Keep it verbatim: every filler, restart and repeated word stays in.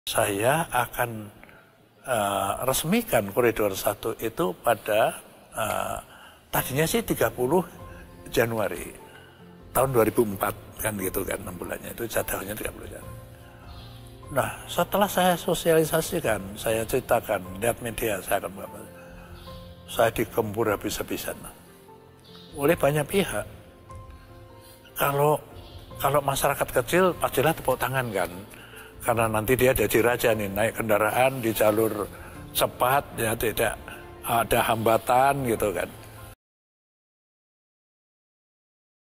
Saya akan uh, resmikan koridor satu itu pada uh, tadinya sih tiga puluh Januari tahun dua ribu empat kan gitu kan, enam bulannya itu jadwalnya tiga puluh Januari. Nah, setelah saya sosialisasikan, saya ceritakan, lihat media, saya akan bapak, saya dikempur habis-habisan oleh banyak pihak. Kalau kalau masyarakat kecil pastilah tepuk tangan kan, karena nanti dia jadi raja nih, naik kendaraan di jalur cepat, ya tidak ada hambatan gitu kan.